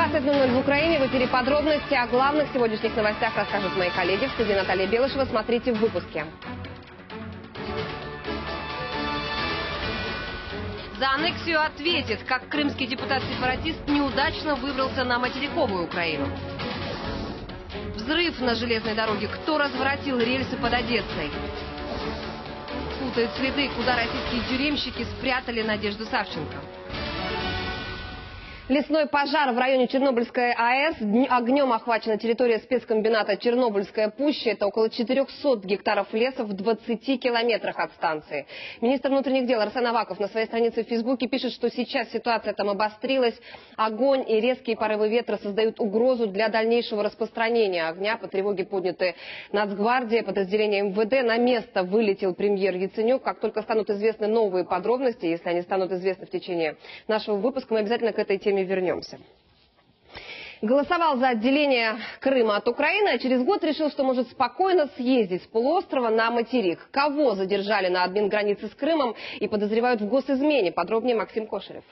20:00 в Украине. В эфире подробности о главных сегодняшних новостях расскажут мои коллеги. В студии Наталья Белышева. Смотрите в выпуске. За аннексию ответит, как крымский депутат-сепаратист неудачно выбрался на материковую Украину. Взрыв на железной дороге. Кто разворотил рельсы под Одессой? Путают следы, куда российские тюремщики спрятали Надежду Савченко. Лесной пожар в районе Чернобыльской АЭС. Огнем охвачена территория спецкомбината «Чернобыльская пуща». Это около 400 гектаров леса в 20 километрах от станции. Министр внутренних дел Арсен Аваков на своей странице в Фейсбуке пишет, что сейчас ситуация там обострилась. Огонь и резкие порывы ветра создают угрозу для дальнейшего распространения огня. По тревоге подняты Нацгвардия, подразделение МВД. На место вылетел премьер Яценюк. Как только станут известны новые подробности, если они станут известны в течение нашего выпуска, мы обязательно к этой теме вернемся. Голосовал за отделение Крыма от Украины, а через год решил, что может спокойно съездить с полуострова на материк. Кого задержали на админгранице с Крымом и подозревают в госизмене? Подробнее Максим Кошелев.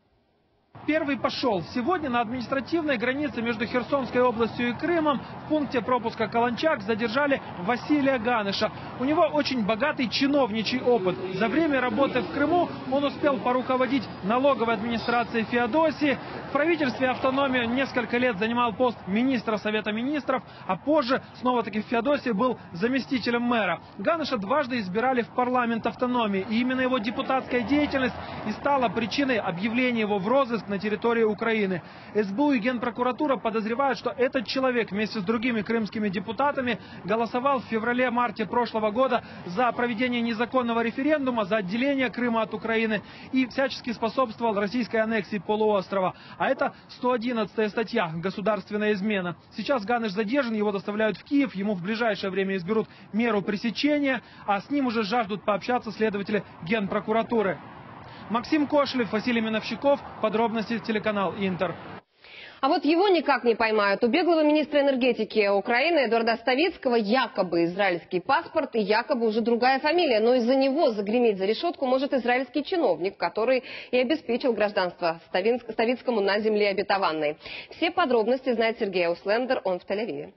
Первый пошел. Сегодня на административной границе между Херсонской областью и Крымом в пункте пропуска Каланчак задержали Василия Ганыша. У него очень богатый чиновничий опыт. За время работы в Крыму он успел поруководить налоговой администрацией Феодосии. В правительстве автономии несколько лет занимал пост министра Совета министров, а позже снова-таки в Феодосии был заместителем мэра. Ганыша дважды избирали в парламент автономии. И именно его депутатская деятельность и стала причиной объявления его в розыск на территории Украины. СБУ и Генпрокуратура подозревают, что этот человек вместе с другими крымскими депутатами голосовал в феврале-марте прошлого года за проведение незаконного референдума, за отделение Крыма от Украины и всячески способствовал российской аннексии полуострова. А это 111-я статья «Государственная измена». Сейчас Ганыш задержан, его доставляют в Киев, ему в ближайшее время изберут меру пресечения, а с ним уже жаждут пообщаться следователи Генпрокуратуры. Максим Кошелев, Василий Миновщиков. Подробности телеканал Интер. А вот его никак не поймают. У беглого министра энергетики Украины Эдуарда Ставицкого якобы израильский паспорт и якобы уже другая фамилия. Но из-за него загреметь за решетку может израильский чиновник, который и обеспечил гражданство Ставицкому на земле обетованной. Все подробности знает Сергей Ауслендер, он в Тель-Авиве.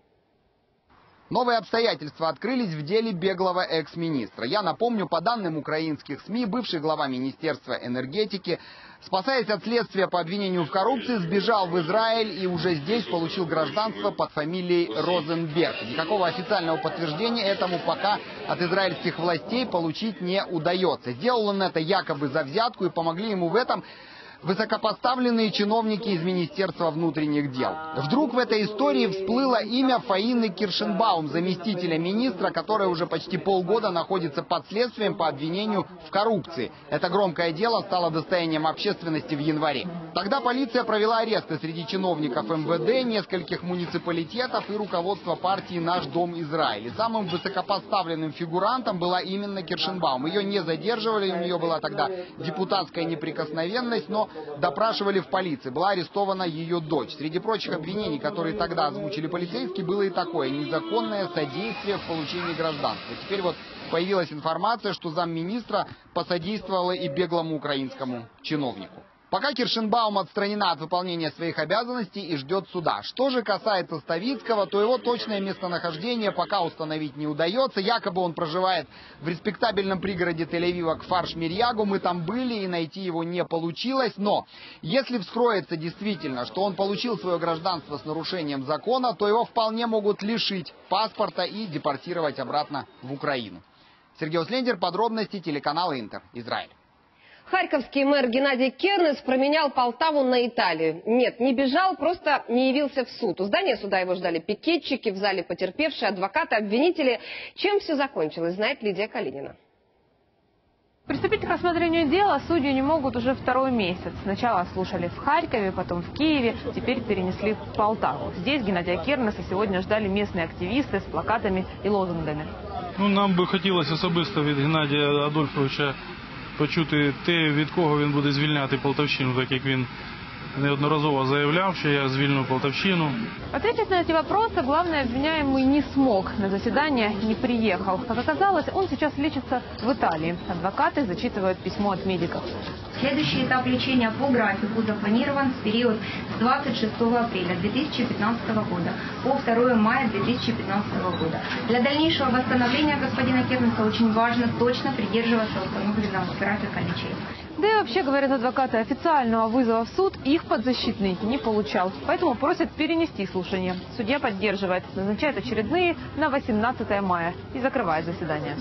Новые обстоятельства открылись в деле беглого экс-министра. Я напомню, по данным украинских СМИ, бывший глава Министерства энергетики, спасаясь от следствия по обвинению в коррупции, сбежал в Израиль и уже здесь получил гражданство под фамилией Розенберг. Никакого официального подтверждения этому пока от израильских властей получить не удается. Сделал он это якобы за взятку, и помогли ему в этом высокопоставленные чиновники из Министерства внутренних дел. Вдруг в этой истории всплыло имя Фаины Киршенбаум, заместителя министра, которая уже почти полгода находится под следствием по обвинению в коррупции. Это громкое дело стало достоянием общественности в январе. Тогда полиция провела аресты среди чиновников МВД, нескольких муниципалитетов и руководства партии «Наш дом Израиль». И самым высокопоставленным фигурантом была именно Киршенбаум. Ее не задерживали, у нее была тогда депутатская неприкосновенность, но допрашивали в полиции. Была арестована ее дочь. Среди прочих обвинений, которые тогда озвучили полицейские, было и такое: незаконное содействие в получении гражданства. Теперь вот появилась информация, что замминистра посодействовала и беглому украинскому чиновнику. Пока Киршенбаум отстранена от выполнения своих обязанностей и ждет суда. Что же касается Ставицкого, то его точное местонахождение пока установить не удается. Якобы он проживает в респектабельном пригороде Тель-Авива Кфар-Шмирьягу. Мы там были, и найти его не получилось. Но если вскроется действительно, что он получил свое гражданство с нарушением закона, то его вполне могут лишить паспорта и депортировать обратно в Украину. Сергей Ауслендер, подробности, телеканал Интер, Израиль. Харьковский мэр Геннадий Кернес променял Полтаву на Италию. Нет, не бежал, просто не явился в суд. У здания суда его ждали пикетчики, в зале потерпевшие, адвокаты, обвинители. Чем все закончилось, знает Лидия Калинина. Приступить к рассмотрению дела судьи не могут уже второй месяц. Сначала слушали в Харькове, потом в Киеве, теперь перенесли в Полтаву. Здесь Геннадия Кернеса сегодня ждали местные активисты с плакатами и лозунгами. Нам би хотілося особисто від Геннадія Адольфовича почути те, від кого він буде звільняти Полтавщину, так як він неодноразово заявляв, что я звільню Полтавщину. Ответить на эти вопросы главный обвиняемый не смог. На заседание не приехал. Как оказалось, он сейчас лечится в Италии. Адвокаты зачитывают письмо от медиков. Следующий этап лечения по графику запланирован в период с 26 апреля 2015 года по 2 мая 2015 года. Для дальнейшего восстановления господина Кернеса очень важно точно придерживаться установленного графика лечения. Да и вообще, говорят адвокаты, официального вызова в суд их подзащитный не получал. Поэтому просят перенести слушание. Судья поддерживает, назначает очередные на 18 мая и закрывает заседание.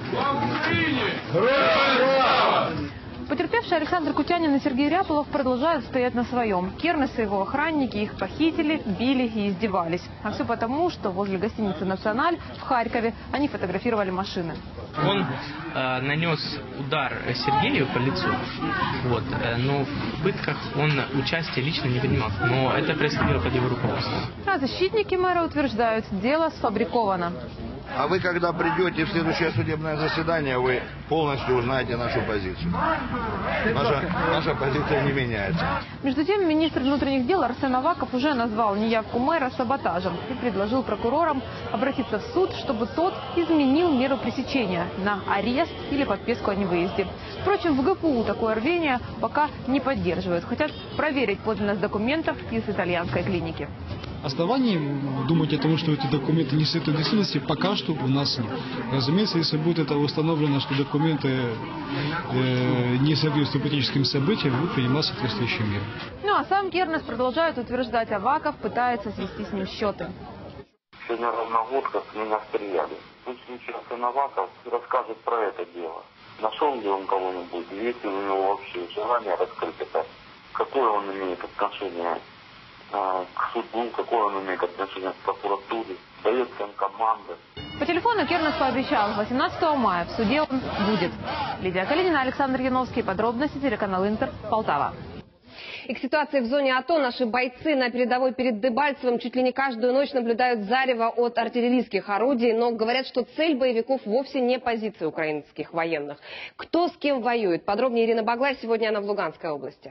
Потерпевшие Александр Кутянин и Сергей Ряпулов продолжают стоять на своем. Кернес и его охранники их похитили, били и издевались. А все потому, что возле гостиницы «Националь» в Харькове они фотографировали машины. Он нанес удар Сергею по лицу, но в пытках он участия лично не принимал. Но это происходило под его руководством. А защитники мэра утверждают, дело сфабриковано. А вы, когда придете в следующее судебное заседание, вы полностью узнаете нашу позицию. Наша позиция не меняется. Между тем, министр внутренних дел Арсен Аваков уже назвал неявку мэра саботажем и предложил прокурорам обратиться в суд, чтобы тот изменил меру пресечения на арест или подписку о невыезде. Впрочем, в ГПУ такое рвение пока не поддерживают. Хотят проверить подлинность документов из итальянской клиники. Оснований думать о том, что эти документы не соответствуют действительности, пока что у нас нет. Разумеется, если будет это установлено, что документы не соответствуют политическим событиям, будут приниматься соответствующие меры. Ну а сам Кернес продолжает утверждать, Аваков пытается свести с ним счеты. Сегодня ровно год, как меня стреляли. Пусть сейчас Аваков расскажет про это дело. Нашел ли он кого-нибудь, есть ли у него вообще желание раскрыть это, какое он имеет отношение к суду, какое он имеет отношение к прокуратуре, дает всем команды. По телефону Кернес пообещал, 18 мая в суде он будет. Лидия Калинина, Александр Яновский. Подробности, телеканал Интер, Полтава. И к ситуации в зоне АТО наши бойцы на передовой перед Дебальцевым чуть ли не каждую ночь наблюдают зарево от артиллерийских орудий, но говорят, что цель боевиков вовсе не позиции украинских военных. Кто с кем воюет? Подробнее Ирина Баглай, сегодня она в Луганской области.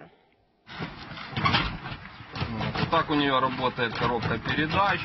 Вот так у нее работает коробка передач.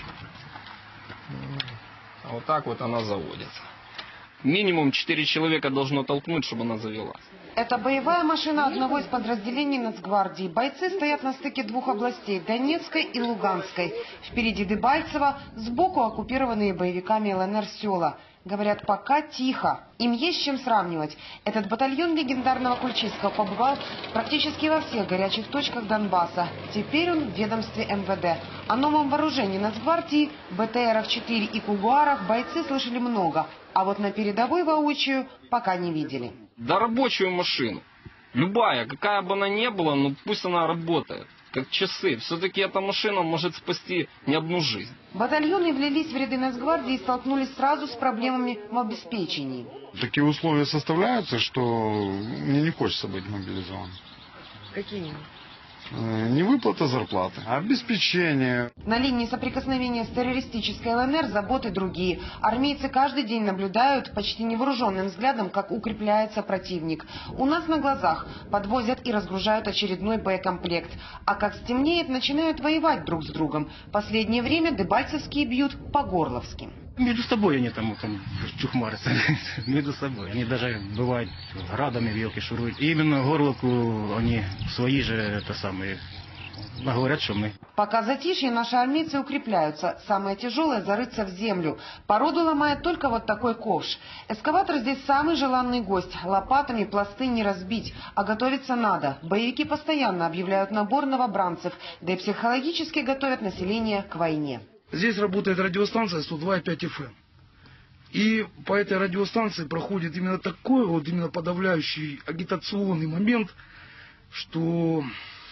Вот так вот она заводится. Минимум 4 человека должно толкнуть, чтобы она завелась. Это боевая машина одного из подразделений Нацгвардии. Бойцы стоят на стыке двух областей – Донецкой и Луганской. Впереди Дебальцево, сбоку оккупированные боевиками ЛНР села. Говорят, пока тихо. Им есть чем сравнивать. Этот батальон легендарного Кульчицкого побывал практически во всех горячих точках Донбасса. Теперь он в ведомстве МВД. О новом вооружении Нацгвардии, БТРах-4 и Кугуарах бойцы слышали много. А вот на передовой воочию пока не видели. Да рабочую машину. Любая, какая бы она ни была, но пусть она работает. Как часы. Все-таки эта машина может спасти не одну жизнь. Батальоны влились в ряды Нацгвардии и столкнулись сразу с проблемами в обеспечении. Такие условия составляются, что мне не хочется быть мобилизованным. Какие? Невыплата зарплаты, обеспечение. На линии соприкосновения с террористической ЛНР заботы другие. Армейцы каждый день наблюдают почти невооруженным взглядом, как укрепляется противник. У нас на глазах подвозят и разгружают очередной боекомплект. А как стемнеет, начинают воевать друг с другом. Последнее время дебальцевские бьют по-горловски. Между собой они там чухмарятся, между собой. Они даже бывают градами вилки шуруют. И именно горловку они свои же, это самые, говорят, что мы. Пока затишье, наши армейцы укрепляются. Самое тяжелое – зарыться в землю. Породу ломает только вот такой ковш. Эскаватор здесь самый желанный гость. Лопатами пласты не разбить, а готовиться надо. Боевики постоянно объявляют набор новобранцев, да и психологически готовят население к войне. Здесь работает радиостанция 102,5 FM. И по этой радиостанции проходит именно такой вот, именно подавляющий агитационный момент, что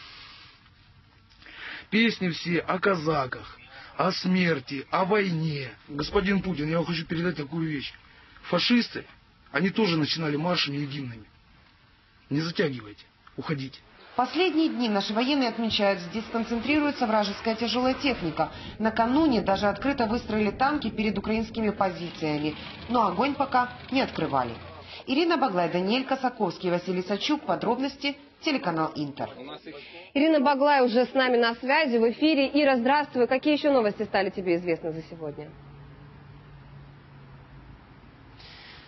песни все о казаках, о смерти, о войне. Господин Путин, я вам хочу передать такую вещь. Фашисты, они тоже начинали маршами и гимнами. Не затягивайте, уходите. Последние дни наши военные отмечают, здесь концентрируется вражеская тяжелая техника. Накануне даже открыто выстроили танки перед украинскими позициями. Но огонь пока не открывали. Ирина Баглай, Даниэль Косаковский, Василий Сачук. Подробности телеканал Интер. Ирина Баглай уже с нами на связи, в эфире. Ира, здравствуй. Какие еще новости стали тебе известны за сегодня?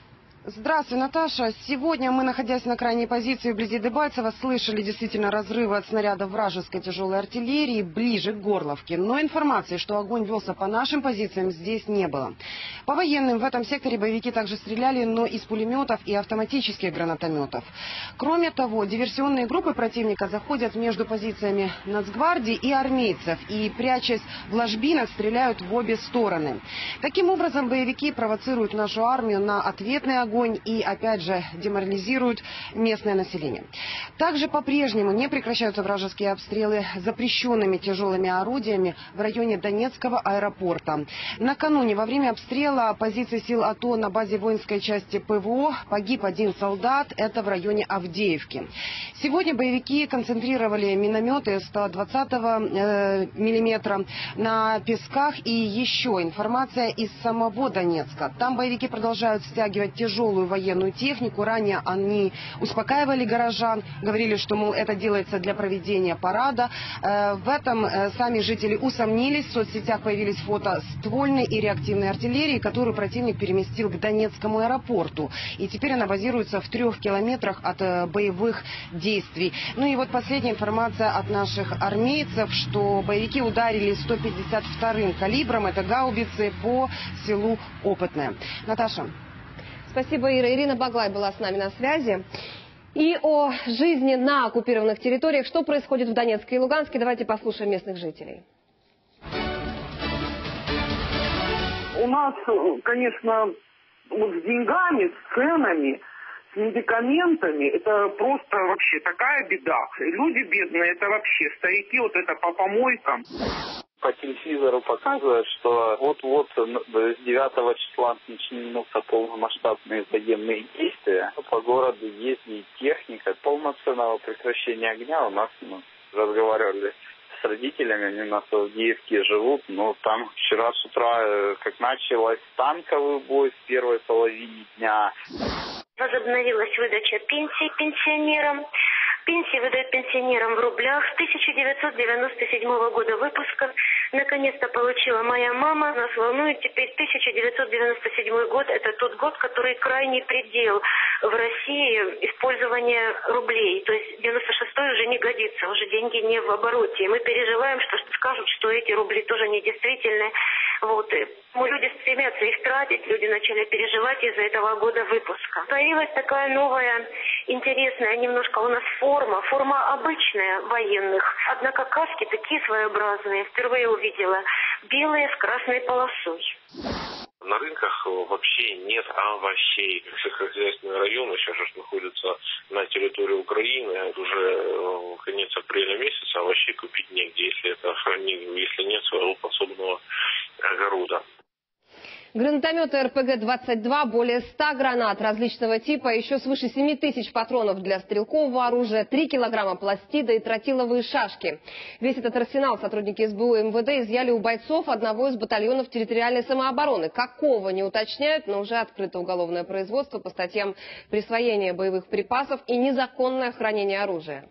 Здравствуй, Наташа. Сегодня мы, находясь на крайней позиции вблизи Дебальцева, слышали действительно разрывы от снарядов вражеской тяжелой артиллерии ближе к Горловке. Но информации, что огонь велся по нашим позициям, здесь не было. По военным в этом секторе боевики также стреляли, но из пулеметов и автоматических гранатометов. Кроме того, диверсионные группы противника заходят между позициями Нацгвардии и армейцев и, прячась в ложбинах, стреляют в обе стороны. Таким образом, боевики провоцируют нашу армию на ответный огонь и, опять же, деморализируют местное население. Также по-прежнему не прекращаются вражеские обстрелы запрещенными тяжелыми орудиями в районе Донецкого аэропорта. Накануне во время обстрела позиции сил АТО на базе воинской части ПВО погиб один солдат, это в районе Авдеевки. Сегодня боевики концентрировали минометы 120 мм на Песках и еще информация из самого Донецка. Там боевики продолжают стягивать тяжелую военную технику. Ранее они успокаивали горожан, говорили, что, мол, это делается для проведения парада. В этом сами жители усомнились. В соцсетях появились фото ствольной и реактивной артиллерии, которую противник переместил к Донецкому аэропорту. И теперь она базируется в 3 километрах от боевых действий. Ну и вот последняя информация от наших армейцев, что боевики ударили 152-м калибром, это гаубицы, по селу Опытное. Наташа. Спасибо, Ира. Ирина Баглай была с нами на связи. И о жизни на оккупированных территориях. Что происходит в Донецке и Луганске? Давайте послушаем местных жителей. У нас, конечно, вот с деньгами, с ценами, с медикаментами, это просто вообще такая беда. Люди бедные, это вообще старики, вот это по помойкам. По телевизору показывают, что вот-вот с 9 числа начнутся полномасштабные военные действия. По городу ездит техника. Полноценного прекращения огня у нас разговаривали с родителями, они у нас в Авдеевке живут, но там вчера с утра, как началось танковый бой в первой половине дня. Возобновилась выдача пенсий пенсионерам. Пенсии выдают пенсионерам в рублях с 1997 года выпуска. Наконец-то получила моя мама. Нас волнует теперь 1997 год. Это тот год, который крайний предел в России использования рублей. То есть 96-й уже не годится, уже деньги не в обороте. И мы переживаем, что скажут, что эти рубли тоже недействительны. Вот. И люди стремятся их тратить, люди начали переживать из-за этого года выпуска. Появилась такая новая, интересная немножко у нас форма обычная военных. Однако каски такие своеобразные, впервые увидела, белые с красной полосой. На рынках вообще нет овощей. Сельскохозяйственные районы сейчас же находятся на территории Украины. Уже конец апреля месяца, овощей купить негде, если нет своего подсобного огорода. Гранатометы РПГ-22, более 100 гранат различного типа, еще свыше 7 тысяч патронов для стрелкового оружия, 3 килограмма пластида и тротиловые шашки. Весь этот арсенал сотрудники СБУ и МВД изъяли у бойцов одного из батальонов территориальной самообороны. Какого не уточняют, но уже открыто уголовное производство по статьям присвоения боевых припасов и незаконное хранение оружия.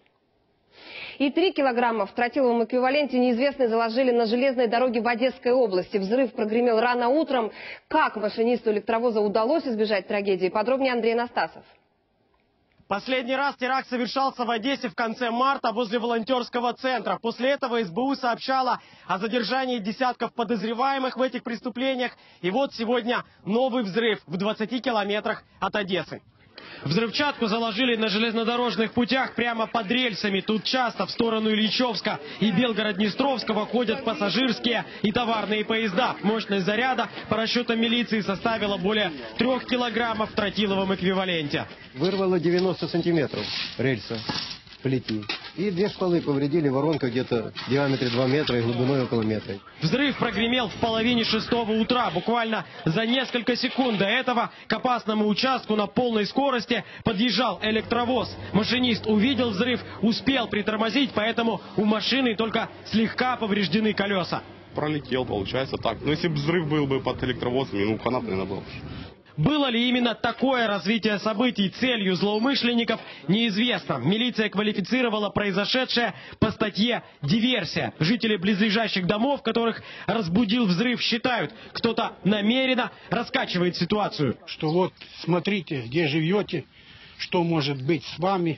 И 3 килограмма в тротиловом эквиваленте неизвестные заложили на железной дороге в Одесской области. Взрыв прогремел рано утром. Как машинисту электровоза удалось избежать трагедии? Подробнее Андрей Анастасов. Последний раз теракт совершался в Одессе в конце марта возле волонтерского центра. После этого СБУ сообщала о задержании десятков подозреваемых в этих преступлениях. И вот сегодня новый взрыв в 20 километрах от Одессы. Взрывчатку заложили на железнодорожных путях прямо под рельсами. Тут часто в сторону Ильичевска и Белгород-Днестровского ходят пассажирские и товарные поезда. Мощность заряда по расчетам милиции составила более 3 килограммов в тротиловом эквиваленте. Вырвало 90 сантиметров рельса плети. И 2 шпалы повредили, воронка где-то в диаметре 2 метра и глубиной около метра. Взрыв прогремел в половине 6 утра. Буквально за несколько секунд до этого к опасному участку на полной скорости подъезжал электровоз. Машинист увидел взрыв, успел притормозить, поэтому у машины только слегка повреждены колеса. Пролетел, получается так. Но если бы взрыв был бы под электровозом, хана, наверное, был. Было ли именно такое развитие событий целью злоумышленников, неизвестно. Милиция квалифицировала произошедшее по статье «Диверсия». Жители близлежащих домов, которых разбудил взрыв, считают, кто-то намеренно раскачивает ситуацию. Что вот, смотрите, где живете, что может быть с вами.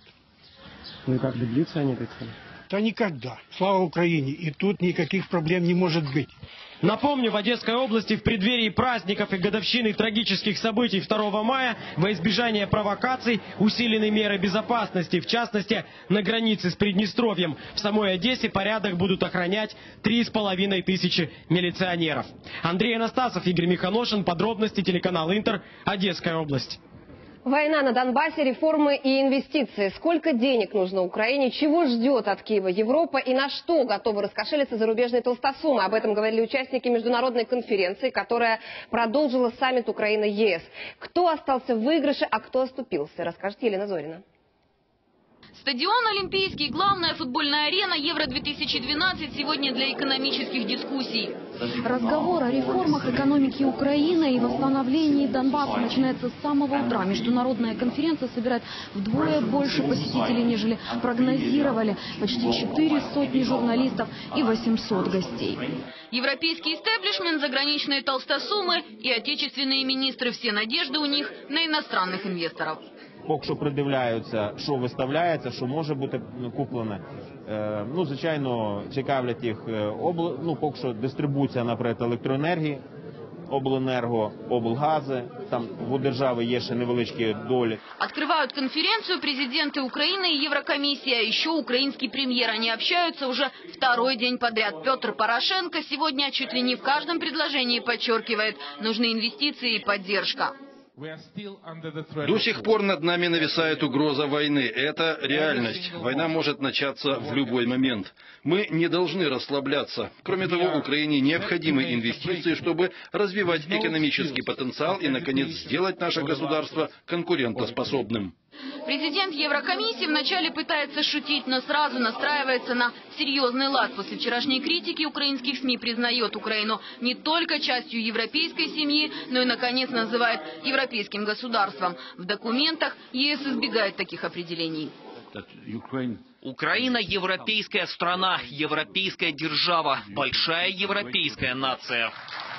Ну и как добьются они этого? Да никогда. Слава Украине. И тут никаких проблем не может быть. Напомню, в Одесской области в преддверии праздников и годовщины трагических событий 2 мая во избежание провокаций усилены меры безопасности, в частности, на границе с Приднестровьем. В самой Одессе порядок будут охранять 3500 милиционеров. Андрей Анастасов, Игорь Миханошин. Подробности, телеканал Интер, Одесская область. Война на Донбассе, реформы и инвестиции. Сколько денег нужно Украине? Чего ждет от Киева Европа? И на что готовы раскошелиться зарубежные толстосумы? Об этом говорили участники международной конференции, которая продолжила саммит Украина-ЕС. Кто остался в выигрыше, а кто оступился? Расскажет Елена Зорина. Стадион Олимпийский, главная футбольная арена Евро-2012 сегодня для экономических дискуссий. Разговор о реформах экономики Украины и восстановлении Донбасса начинается с самого утра. Международная конференция собирает вдвое больше посетителей, нежели прогнозировали. Почти 400 журналистов и 800 гостей. Европейский истеблишмент, заграничные толстосумы и отечественные министры. Все надежды у них на иностранных инвесторов. Поки що придивляються, що виставляється, що може бути куплене. Ну, звичайно, цікавлять їх поки що дистрибуція, наприклад, електроенергії, обленерго, облгази. Там у держави є ще невеличкі долі. Открывают конференцию президенты Украины и Еврокомиссия, а еще украинский премьер. Они общаются уже второй день подряд. Петр Порошенко сегодня чуть ли не в каждом предложении подчеркивает, нужны инвестиции и поддержка. До сих пор над нами нависает угроза войны. Это реальность. Война может начаться в любой момент. Мы не должны расслабляться. Кроме того, Украине необходимы инвестиции, чтобы развивать экономический потенциал и, наконец, сделать наше государство конкурентоспособным. Президент Еврокомиссии вначале пытается шутить, но сразу настраивается на серьезный лад. После вчерашней критики украинских СМИ признает Украину не только частью европейской семьи, но и, наконец, называет европейским государством. В документах ЕС избегает таких определений. Украина – европейская страна, европейская держава, большая европейская нация.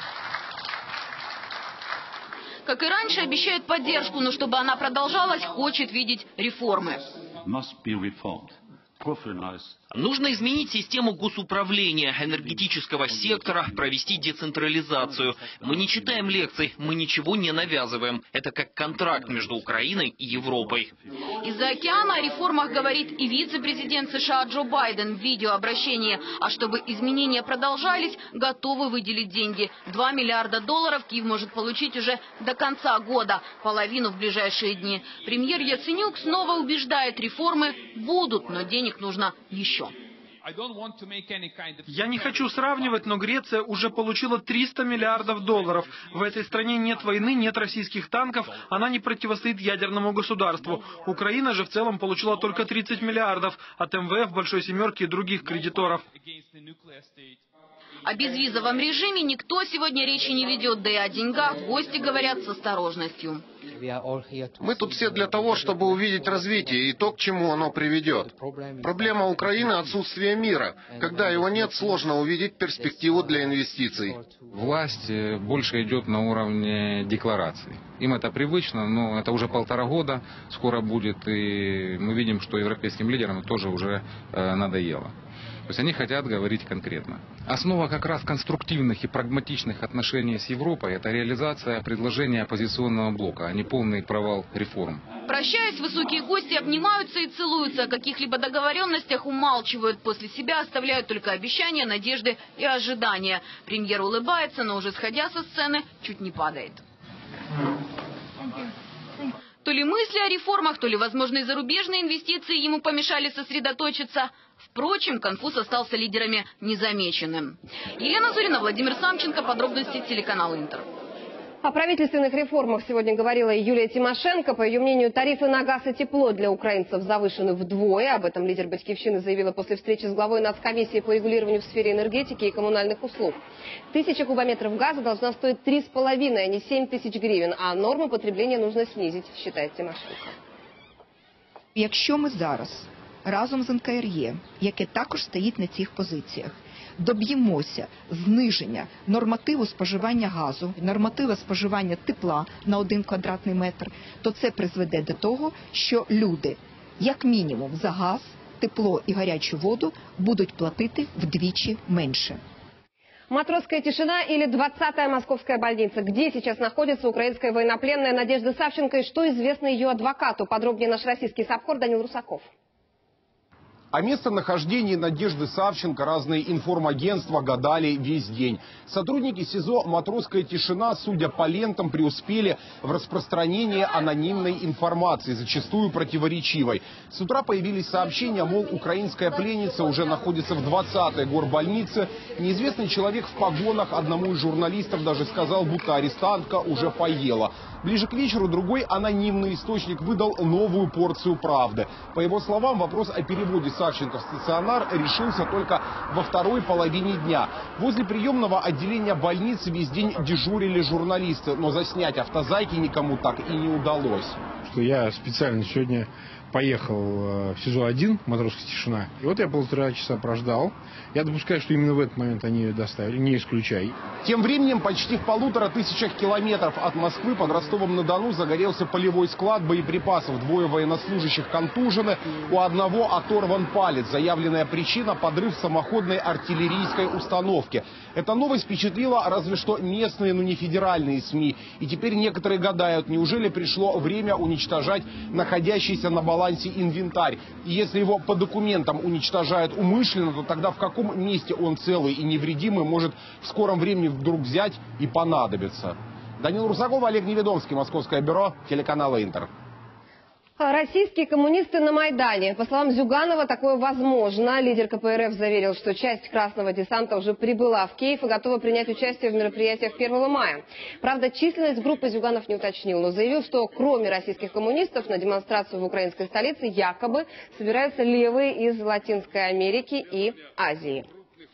Как и раньше, обещают поддержку, но чтобы она продолжалась, хочет видеть реформы. Нужно изменить систему госуправления, энергетического сектора, провести децентрализацию. Мы не читаем лекций, мы ничего не навязываем. Это как контракт между Украиной и Европой. Из-за океана о реформах говорит и вице-президент США Джо Байден в видеообращении. А чтобы изменения продолжались, готовы выделить деньги. $2 миллиарда Киев может получить уже до конца года, половину в ближайшие дни. Премьер Яценюк снова убеждает, реформы будут, но денег нужно еще. Я не хочу сравнивать, но Греция уже получила $300 миллиардов. В этой стране нет войны, нет российских танков, она не противостоит ядерному государству. Украина же в целом получила только 30 миллиардов от МВФ, Большой Семерки и других кредиторов. О безвизовом режиме никто сегодня речи не ведет, да и о деньгах гости говорят с осторожностью. Мы тут все для того, чтобы увидеть развитие и то, к чему оно приведет. Проблема Украины – отсутствие мира. Когда его нет, сложно увидеть перспективу для инвестиций. Власть больше идет на уровне деклараций. Им это привычно, но это уже 1,5 года, скоро будет, и мы видим, что европейским лидерам тоже уже надоело. То есть они хотят говорить конкретно. Основа как раз конструктивных и прагматичных отношений с Европой – это реализация предложения оппозиционного блока, а не полный провал реформ. Прощаясь, высокие гости обнимаются и целуются. О каких-либо договоренностях умалчивают. После себя оставляют только обещания, надежды и ожидания. Премьер улыбается, но уже сходя со сцены, чуть не падает. То ли мысли о реформах, то ли возможные зарубежные инвестиции ему помешали сосредоточиться. Впрочем, конфуз остался лидерами незамеченным. Елена Зорина, Владимир Самченко. Подробности телеканал Интер. О правительственных реформах сегодня говорила и Юлия Тимошенко. По ее мнению, тарифы на газ и тепло для украинцев завышены вдвое. Об этом лидер «Батькивщины» заявила после встречи с главой Нацкомиссии по регулированию в сфере энергетики и коммунальных услуг. 1000 кубометров газа должна стоить 3,5, а не 7 тысяч гривен. А норму потребления нужно снизить, считает Тимошенко. Якщо ми зараз разом з НКРЄ, яке також стоїть на цих позиціях, доб'ємося зниження нормативу споживання газу, нормативу споживання тепла на 1 квадратний метр, то це призведе до того, що люди, як мінімум, за газ, тепло і гарячу воду будуть платити вдвічі менше. Матросская тишина или 20-я московская больница? Где сейчас находится украинская военнопленная Надежда Савченко и что известно ее адвокату? Подробнее наш российский САПКОР Данил Русаков. О местонахождении Надежды Савченко разные информагентства гадали весь день. Сотрудники СИЗО «Матросская тишина», судя по лентам, преуспели в распространении анонимной информации, зачастую противоречивой. С утра появились сообщения, мол, украинская пленница уже находится в 20-й горбольнице. Неизвестный человек в погонах одному из журналистов даже сказал, будто арестантка уже поела. Ближе к вечеру другой анонимный источник выдал новую порцию правды. По его словам, вопрос о переводе Савченко в стационар решился только во второй половине дня. Возле приемного отделения больницы весь день дежурили журналисты, но заснять автозайки никому так и не удалось. Я специально сегодня поехал в СИЗО-1, Матросская тишина. И вот я 1,5 часа прождал. Я допускаю, что именно в этот момент они ее доставили, не исключай. Тем временем почти в 1500 километров от Москвы под Ростовом-на-Дону загорелся полевой склад боеприпасов. 2 военнослужащих контужены, у одного оторван палец. Заявленная причина – подрыв самоходной артиллерийской установки. Эта новость впечатлила разве что местные, но не федеральные СМИ. И теперь некоторые гадают, неужели пришло время уничтожать находящийся на балансе инвентарь. И если его по документам уничтожают умышленно, то тогда в каком месте он целый и невредимый может в скором времени вдруг взять и понадобиться? Данил Русаков, Олег Неведомский, Московское бюро, телеканала Интер. Российские коммунисты на Майдане. По словам Зюганова, такое возможно. Лидер КПРФ заверил, что часть красного десанта уже прибыла в Киев и готова принять участие в мероприятиях 1 мая. Правда, численность группы Зюганов не уточнил, но заявил, что кроме российских коммунистов на демонстрацию в украинской столице якобы собираются левые из Латинской Америки и Азии.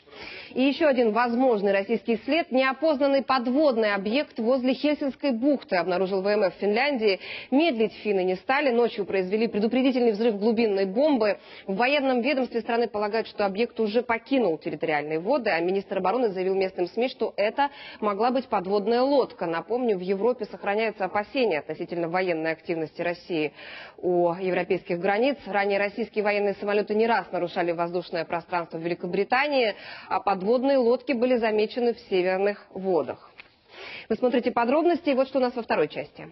И еще один возможный российский след – неопознанный подводный объект возле Хельсинской бухты, обнаружил ВМФ Финляндии. Медлить финны не стали, ночью произвели предупредительный взрыв глубинной бомбы. В военном ведомстве страны полагают, что объект уже покинул территориальные воды, а министр обороны заявил местным СМИ, что это могла быть подводная лодка. Напомню, в Европе сохраняются опасения относительно военной активности России у европейских границ. Ранее российские военные самолеты не раз нарушали воздушное пространство в Великобритании, а подводные лодки были замечены в северных водах. Вы смотрите подробности, и вот что у нас во второй части.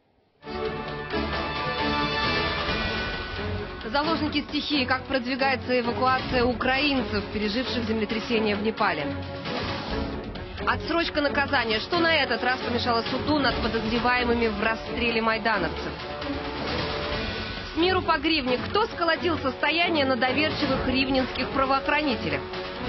Заложники стихии. Как продвигается эвакуация украинцев, переживших землетрясение в Непале. Отсрочка наказания. Что на этот раз помешало суду над подозреваемыми в расстреле майдановцев? С миру по гривне. Кто сколотил состояние на доверчивых ривненских правоохранителях?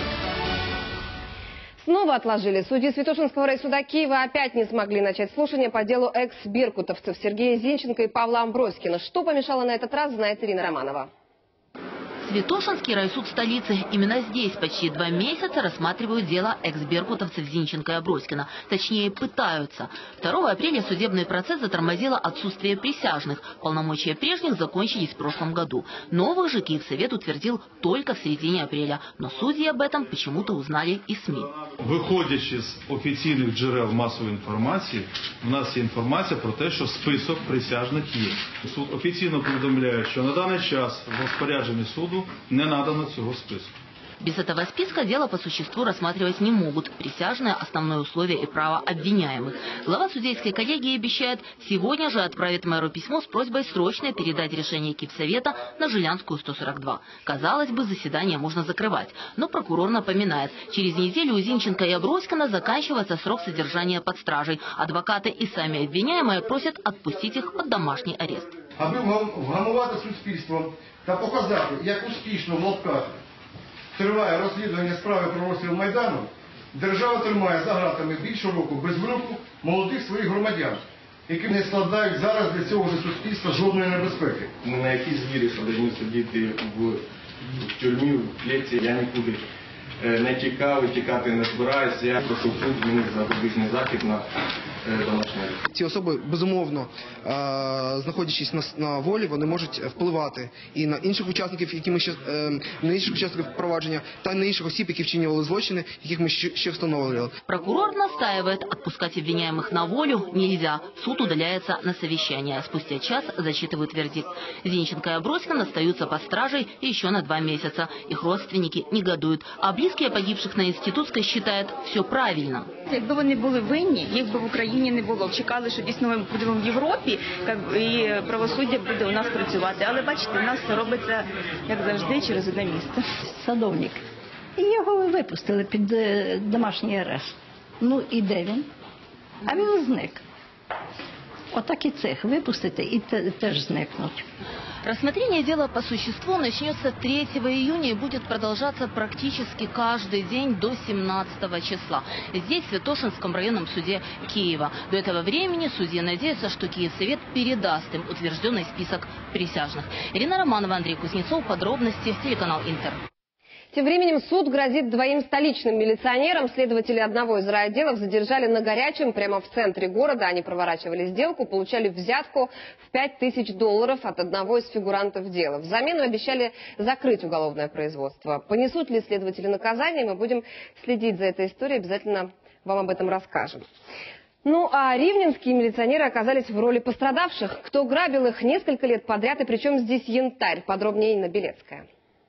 Снова отложили. Судьи Святошинского райсуда Киева опять не смогли начать слушание по делу экс-беркутовцев Сергея Зинченко и Павла Амброськина. Что помешало на этот раз, знает Ирина Романова. Святошинский райсуд столицы. Именно здесь почти 2 месяца рассматривают дело экс-беркутовцев Зинченко и Аброськина. Точнее, пытаются. 2 апреля судебный процесс затормозило отсутствие присяжных. Полномочия прежних закончились в прошлом году. Новых же Киевсовет утвердил только в середине апреля. Но судьи об этом почему-то узнали і СМІ. Виходячи з офіційних джерел масової інформації, у нас є інформація про те, що список присяжних є. Суд офіційно повідомляє, що на даний час в розпорядженні суду не надано цього списку. Без этого списка дело по существу рассматривать не могут. Присяжные – основное условие и право обвиняемых. Глава судейской коллегии обещает сегодня же отправить мэру письмо с просьбой срочно передать решение Киевсовета на Жилянскую 142. Казалось бы, заседание можно закрывать. Но прокурор напоминает, через неделю у Зинченко и Аброськина заканчивается срок содержания под стражей. Адвокаты и сами обвиняемые просят отпустить их под домашний арест. Аби вгамувати суспільством та показати, як успішно в лапках триває розслідування справи про розстріл Майдану, держава тримає за ґратами більше року без вироку молодих своїх громадян, які не складають зараз для цього для суспільства жодної небезпеки. Ми на якій звірі, що повинні сидіти в тюрмі, в клітці, я нікуди не тікав і тікати не збираюся. Я прошу суд змінити запобіжний захід на домашній арешт. Ці особи, безумовно, знаходячись на волі, вони можуть впливати і на інших учасників, на інших учасників провадження, та на інших осіб, які вчинювали злочини, яких ми ще встановлювали. Прокурор настаивает, отпускать обвиняемых на волю нельзя. Суд удаляется на совещание. Спустя час зачитывают вердикт. Зинченко и Аброськин остаются под стражей еще на 2 месяца. Их родственники негодуют. А близкие погибших на Институтской считают все правильно. Якби вони були винні, їх би в Україні не було. Чекали, що дійсно ми будемо в Європі і правосуддя буде у нас працювати. Але бачите, у нас все робиться, як завжди, через одне місце. Садовник. І його випустили під домашній арешт. Ну і де він? А він зник. Отак і цих випустити і теж зникнуть. Рассмотрение дела по существу начнется 3 июня и будет продолжаться практически каждый день до 17 числа. Здесь, в Святошинском районном суде Киева. До этого времени судья надеется, что Киевсовет передаст им утвержденный список присяжных. Ирина Романова, Андрей Кузнецов. Подробности. Телеканал Интер. Тем временем суд грозит 2 столичным милиционерам. Следователи одного из райотделов задержали на горячем прямо в центре города. Они проворачивали сделку, получали взятку в $5000 от одного из фигурантов дела. Взамен обещали закрыть уголовное производство. Понесут ли следователи наказание, мы будем следить за этой историей. Обязательно вам об этом расскажем. Ну а ривненские милиционеры оказались в роли пострадавших. Кто грабил их несколько лет подряд и причем здесь янтарь? Подробнее Инна Белецкая.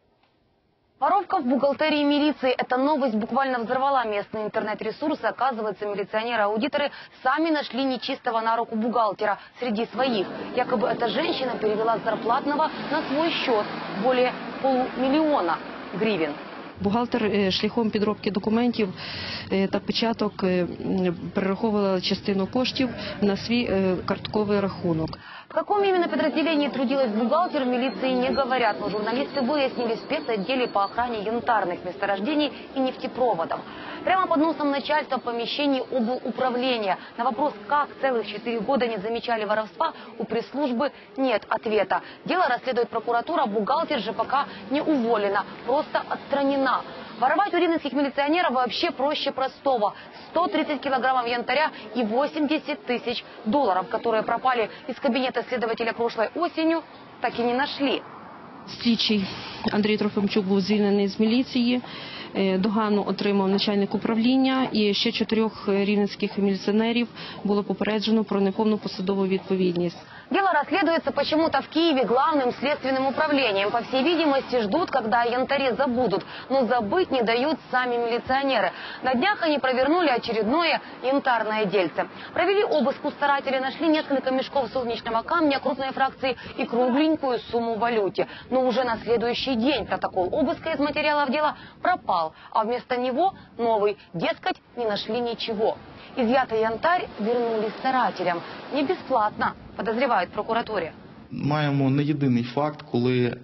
Воровка в бухгалтерии милиции. Эта новость буквально взорвала местные интернет-ресурсы. Оказывается, милиционеры-аудиторы сами нашли нечистого на руку бухгалтера среди своих. Якобы эта женщина перевела с зарплатного на свой счет более $500 000 гривен. Бухгалтер шляхом підробки документів та печаток перераховувала частину коштів на свій картковий рахунок. В каком именно подразделении трудилась бухгалтер, в милиции не говорят, но журналисты выяснили в спецотделе по охране янтарных месторождений и нефтепроводов. Прямо под носом начальства в помещении облуправления. На вопрос, как целых 4 года не замечали воровства, у пресс-службы нет ответа. Дело расследует прокуратура, бухгалтер же пока не уволена, просто отстранена. Воровать у ривненских милиционеров вообще проще простого. 130 килограммов янтаря и $80 000, которые пропали из кабинета следователя прошлой осенью, так и не нашли. Слідчий Андрій Трофимчук був звільнений з міліції. Догану отримав начальник управління і ще 4 рівненських міліціонерів було попереджено про неповну посадову відповідність. Дело расследуется почему-то в Киеве главным следственным управлением. По всей видимости, ждут, когда о янтаре забудут. Но забыть не дают сами милиционеры. На днях они провернули очередное янтарное дельце. Провели обыск у старателей, нашли несколько мешков солнечного камня, крупной фракции и кругленькую сумму в валюте. Но уже на следующий день протокол обыска из материалов дела пропал. А вместо него новый. Дескать, не нашли ничего. Изъятый янтарь вернули старателям. Не бесплатно, подозревают в прокуратурі. Маємо не єдиний факт, коли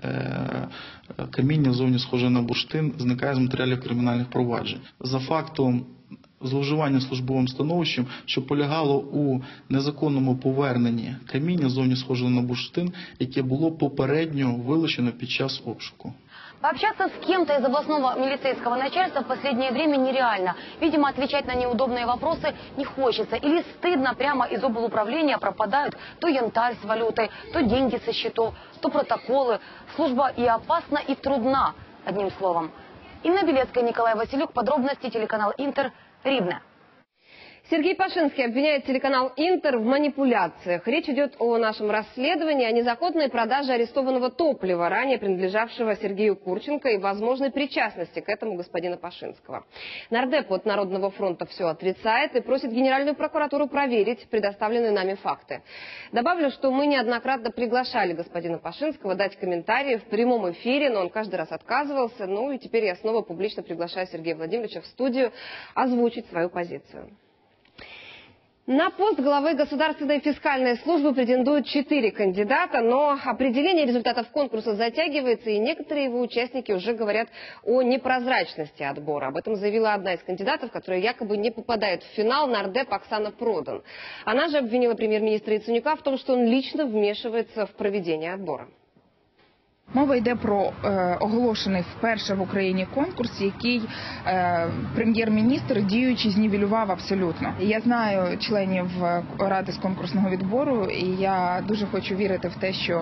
каміння зовні схоже на бурштин зникає з матеріалів кримінальних проваджень. За фактом зловживання службовим становищем, що полягало у незаконному поверненні каміння зовні схожого на бурштин, яке було попередньо вилучено під час обшуку. Пообщаться с кем-то из областного милицейского начальства в последнее время нереально. Видимо, отвечать на неудобные вопросы не хочется. Или стыдно, прямо из облуправления пропадают то янтарь с валютой, то деньги со счетов, то протоколы. Служба и опасна, и трудна, одним словом. Инна Белецкая, Николай Василюк. Подробности телеканал Интер. Ривне. Сергей Пашинский обвиняет телеканал «Интер» в манипуляциях. Речь идет о нашем расследовании, о незаконной продаже арестованного топлива, ранее принадлежавшего Сергею Курченко, и возможной причастности к этому господина Пашинского. Нардеп от Народного фронта все отрицает и просит Генеральную прокуратуру проверить предоставленные нами факты. Добавлю, что мы неоднократно приглашали господина Пашинского дать комментарии в прямом эфире, но он каждый раз отказывался. Ну и теперь я снова публично приглашаю Сергея Владимировича в студию озвучить свою позицию. На пост главы Государственной фискальной службы претендуют 4 кандидата, но определение результатов конкурса затягивается, и некоторые его участники уже говорят о непрозрачности отбора. Об этом заявила одна из кандидатов, которая якобы не попадает в финал, нардеп Оксана Продан. Она же обвинила прем'єр-міністра Яценюка в том, что он лично вмешивается в проведение отбора. Мова йде про оголошений вперше в Україні конкурс, який прем'єр-міністр діючи знівелював абсолютно. Я знаю членів Ради з конкурсного відбору, і я дуже хочу вірити в те, що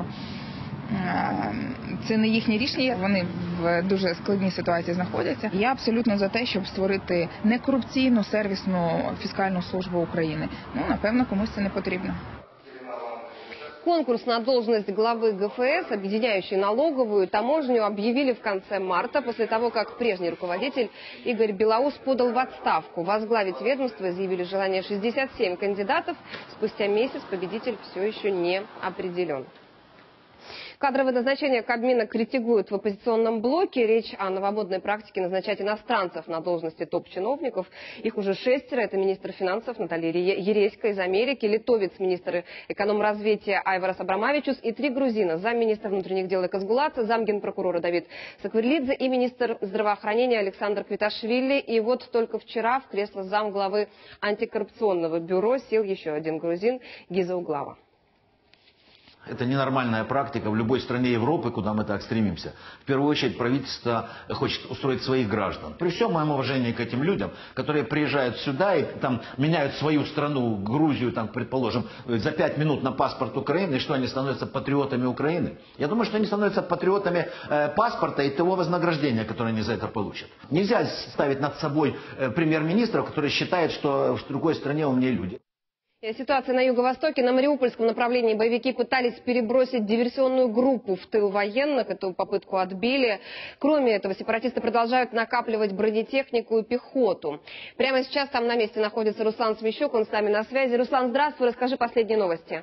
це не їхнє рішення, вони в дуже складній ситуації знаходяться. Я абсолютно за те, щоб створити некорупційну сервісну фіскальну службу України. Ну, напевно, комусь це не потрібно. Конкурс на должность главы ГФС, объединяющий налоговую и таможню, объявили в конце марта, после того, как прежний руководитель Игорь Белоус подал в отставку. Возглавить ведомство изъявили желание 67 кандидатов. Спустя месяц победитель все еще не определен. Кадровое назначение Кабмина критикуют в оппозиционном блоке. Речь о новомодной практике назначать иностранцев на должности топ-чиновников. Их уже 6. Это министр финансов Наталья Ереська из Америки, литовец, министр экономразвития Айварас Абрамавичус и 3 грузина. Замминистра внутренних дел Казгулат, замгенпрокурора Давид Сакверлидзе и министр здравоохранения Александр Квиташвили. И вот только вчера в кресло замглавы антикоррупционного бюро сел еще один грузин Гиза Углава. Это ненормальная практика в любой стране Европы, куда мы так стремимся. В первую очередь правительство хочет устроить своих граждан. При всем моем уважении к этим людям, которые приезжают сюда и там меняют свою страну, Грузию, там, предположим, за 5 минут на паспорт Украины, и что они становятся патриотами Украины? Я думаю, что они становятся патриотами паспорта и того вознаграждения, которое они за это получат. Нельзя ставить над собой премьер-министра, который считает, что в другой стране умнее люди. Ситуация на юго-востоке. На Мариупольском направлении боевики пытались перебросить диверсионную группу в тыл военных. Эту попытку отбили. Кроме этого, сепаратисты продолжают накапливать бронетехнику и пехоту. Прямо сейчас там на месте находится Руслан Смещук. Он с нами на связи. Руслан, здравствуй. Расскажи последние новости.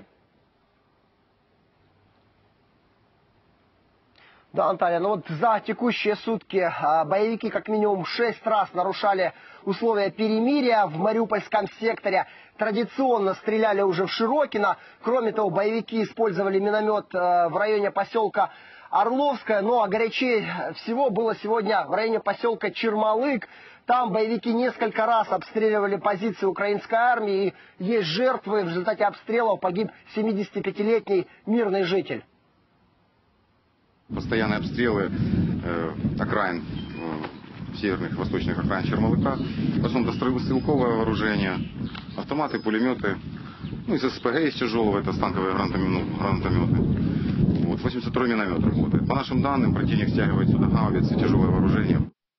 Да, Анталия, ну вот за текущие сутки боевики как минимум 6 раз нарушали условия перемирия в Мариупольском секторе. Традиционно стреляли уже в Широкино. Кроме того, боевики использовали миномет в районе поселка Орловское. Ну а горячее всего было сегодня в районе поселка Чермалык. Там боевики несколько раз обстреливали позиции украинской армии. И есть жертвы. В результате обстрелов погиб 75-летний мирный житель. Постоянные обстрелы окраин, северных и восточных окраин Чермалыка. В основном это стрелковое вооружение, автоматы, пулеметы. Ну, из СПГ из тяжелого, это станковые гранатометы. Вот, 82 миномет работает. По нашим данным, противник стягивает сюда гаубицы, тяжелое вооружение.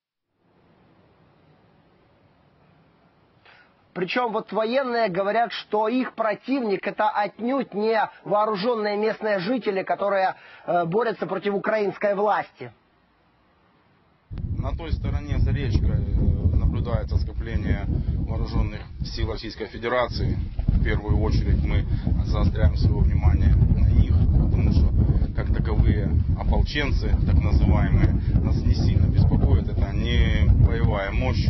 Причем вот военные говорят, что их противник это отнюдь не вооруженные местные жители, которые борются против украинской власти. На той стороне за речкой наблюдается скопление вооруженных сил Российской Федерации. В первую очередь мы заостряем свое внимание на них, потому что как таковые ополченцы, так называемые, нас не сильно беспокоят. Это не боевая мощь.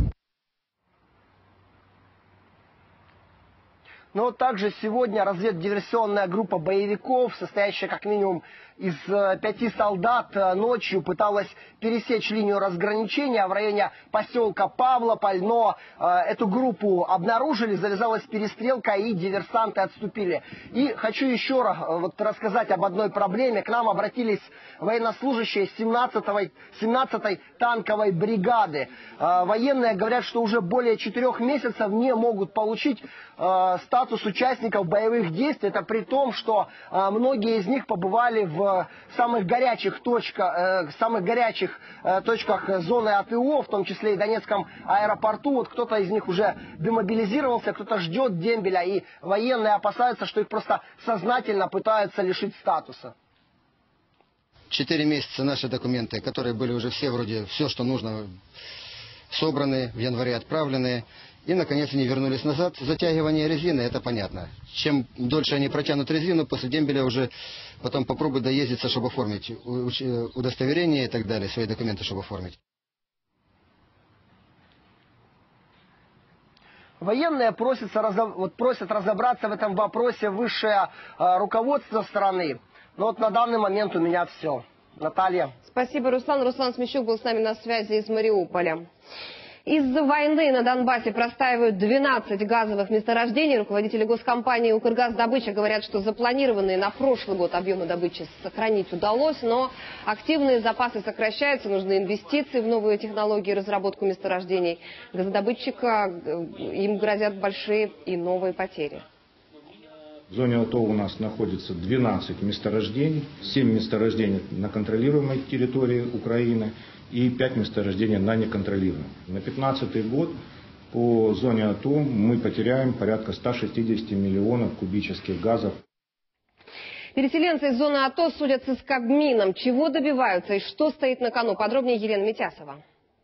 Но также сегодня разведдиверсионная группа боевиков, состоящая как минимум из 5 солдат, ночью пыталась пересечь линию разграничения в районе поселка Павлополь. Но эту группу обнаружили, завязалась перестрелка и диверсанты отступили. И хочу еще раз рассказать об одной проблеме. К нам обратились военнослужащие 17-й танковой бригады. Военные говорят, что уже более 4 месяцев не могут получить статус участников боевых действий. Это при том, что многие из них побывали в самых горячих точках зоны АТО, в том числе и Донецком аэропорту. Вот кто-то из них уже демобилизировался, кто-то ждет дембеля, и военные опасаются, что их просто сознательно пытаются лишить статуса. 4 месяца наши документы, которые были уже все, что нужно, собраны, в январе отправлены. И, наконец, они вернулись назад. Затягивание резины, это понятно. Чем дольше они протянут резину, после дембеля уже потом попробуют доездиться, чтобы оформить удостоверение и так далее, свои документы, чтобы оформить. Военные просят разобраться в этом вопросе высшее руководство страны. Но вот на данный момент у меня все. Наталья. Спасибо, Руслан. Руслан Смещук был с нами на связи из Мариуполя. Из-за войны на Донбассе простаивают 12 газовых месторождений. Руководители госкомпании «Укргаздобыча» говорят, что запланированные на прошлый год объемы добычи сохранить удалось, но активные запасы сокращаются, нужны инвестиции в новые технологии и разработку месторождений. Газодобытчика им грозят большие и новые потери. В зоне АТО у нас находится 12 месторождений, 7 месторождений на контролируемой территории Украины и 5 месторождений на неконтролируемой. На 2015 год по зоне АТО мы потеряем порядка 160 миллионов кубических газов. Переселенцы из зоны АТО судятся с Кабмином. Чего добиваются и что стоит на кону? Подробнее Елена Митясова.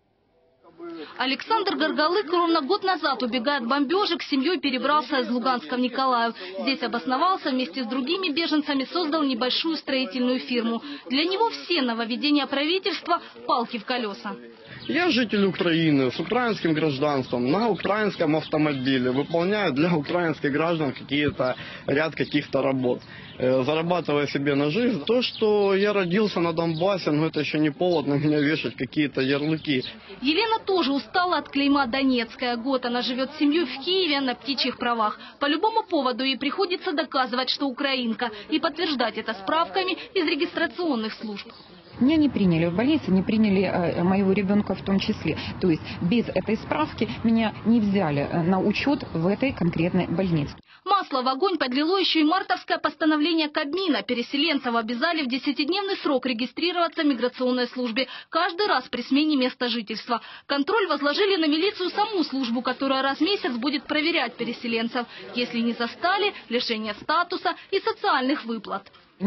Александр Горголык ровно год назад, убегая от бомбежек, с семьей перебрался из Луганска в Николаев. Здесь обосновался, вместе с другими беженцами создал небольшую строительную фирму. Для него все нововведения правительства – палки в колеса. Я житель Украины с украинским гражданством, на украинском автомобиле, выполняю для украинских граждан ряд каких-то работ, зарабатывая себе на жизнь. То, что я родился на Донбассе, это еще не повод на меня вешать какие-то ярлыки. Елена тоже устала от клейма «Донецкая». Год она живет с семьей в Киеве на птичьих правах. По любому поводу ей приходится доказывать, что украинка, и подтверждать это справками из регистрационных служб. Меня не приняли в больнице, не приняли моего ребенка в том числе. То есть без этой справки меня не взяли на учет в этой конкретной больнице. Масло в огонь подлило еще и мартовское постановление Кабмина. Переселенцев обязали в 10-дневный срок регистрироваться в миграционной службе. Каждый раз при смене места жительства. Контроль возложили на милицию саму службу, которая раз в месяц будет проверять переселенцев. Если не застали, лишение статуса и социальных выплат.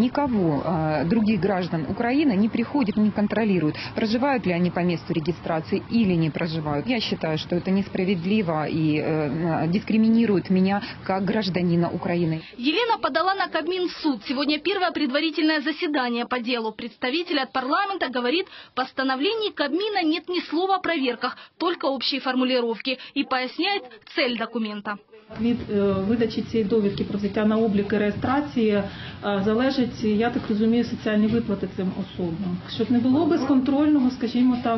Никого, других граждан Украины не приходят, не контролируют, проживают ли они по месту регистрации или не проживают. Я считаю, что это несправедливо и дискриминирует меня как гражданина Украины. Елена подала на Кабмин в суд. Сегодня первое предварительное заседание по делу. Представитель от парламента говорит, в постановлении Кабмина нет ни слова о проверках, только общие формулировки. І поясняет цель документа. Від видачі цієї довідки про взяття на облік і реєстрації залежить, я так розумію, соціальні виплати цим особам. Щоб не було безконтрольного, скажімо так,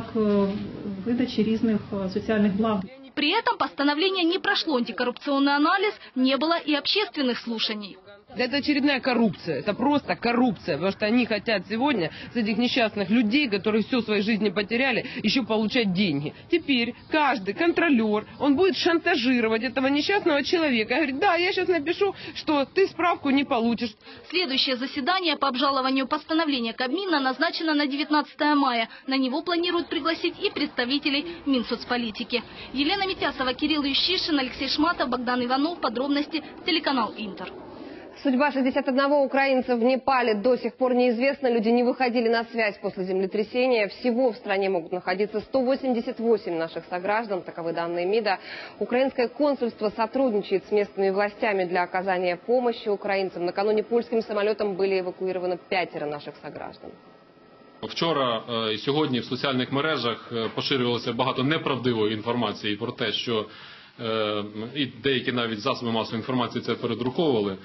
видачі різних соціальних благ. При этом постановление не прошло антикоррупционный анализ, не было и общественных слушаний. Это очередная коррупция, это просто коррупция, потому что они хотят сегодня с этих несчастных людей, которые все в своей жизни потеряли, еще получать деньги. Теперь каждый контролер, он будет шантажировать этого несчастного человека. Говорит, да, я сейчас напишу, что ты справку не получишь. Следующее заседание по обжалованию постановления Кабмина назначено на 19 мая. На него планируют пригласить и представителей Минсоцполитики. Елена Митясова, Кирилл Ющишин, Алексей Шматов, Богдан Иванов. Подробности телеканал Интер. Судьба 61 украинца в Непале до сих пор неизвестна. Люди не выходили на связь после землетрясения. Всего в стране могут находиться 188 наших сограждан, таковы данные МИДа. Украинское консульство сотрудничает с местными властями для оказания помощи украинцам. Накануне польским самолетом были эвакуированы 5 наших сограждан. Вчора і сьогодні в соціальних мережах поширювалося багато неправдивої інформації про те, що і деякі навіть засоби масової інформації це передруковували,